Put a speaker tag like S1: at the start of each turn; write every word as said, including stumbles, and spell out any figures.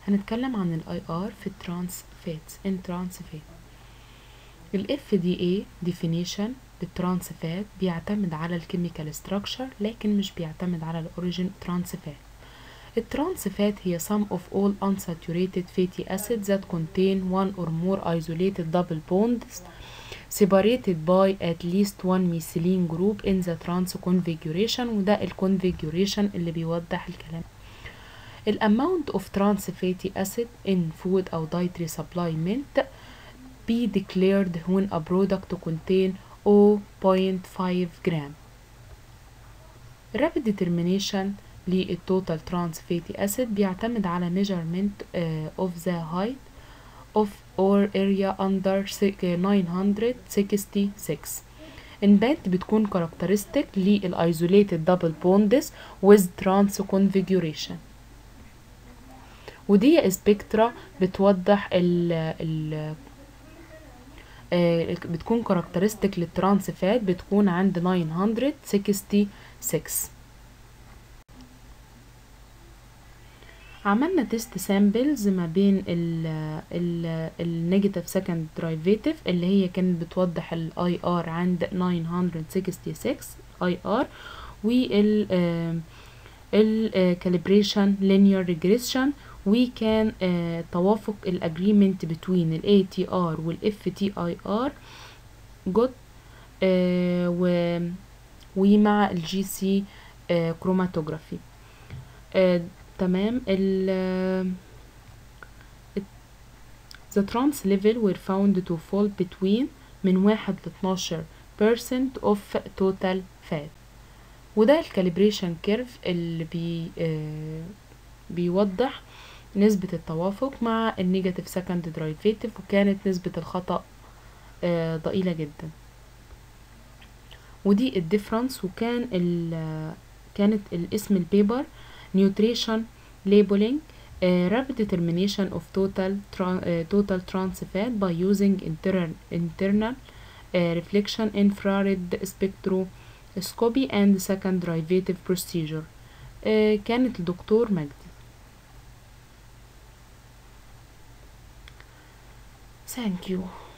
S1: هنتكلم عن الاي ار في الترانس فاتس ان ترانس فات. الاف دي اي definition للترانس فات بيعتمد على الكيميكال ستراكشر لكن مش بيعتمد على الاوريجين ترانس فات. الترانس فات هي sum of all unsaturated fatty acids that contain one or more isolated double bonds separated by at least one methylene group in the trans configuration، وده الكونفيجوريشن اللي بيوضح الكلام. ال amount of trans fatty acid in food أو dietary supplement be declared when a product contain zero point five gram. rapid determination للtotal trans fatty acid بيعتمد على measurement uh, of the height of or area under nine hundred sixty-six. الباند بتكون characteristic لل isolated double bonds with trans configuration، ودي سبكترا بتوضح ال ال آه بتكون كاركترستيك للترانس فات بتكون عند nine sixty-six. عملنا تيست سامبلز ما بين النيجاتيف سكند درايفيتيف اللي هي كانت بتوضح الاي ار عند nine sixty-six اي ار، وال الكاليبريشن linear regression، وكان آه توافق الاجريمنت بين ال إيه تي آر وال إف تي آي آر جود آه و ومع الجي سي آه كروماتوجرافي آه تمام. ال the trans level were found to fall between من واحد لاتناشر percent of total fat، وده الكاليبريشن كيرف اللي بي آه بيوضح نسبة التوافق مع النيجاتيف سكند درايفيتيف، وكانت نسبة الخطأ آه ضئيلة جدا، ودي الديفرنس. وكان ال كانت الاسم البيبر nutrition labeling uh, rapid determination of total tra uh, total trans fat by using internal internal uh, reflection infrared spectroscopy and second derivative procedure. uh, كانت الدكتور مجدي. Thank you.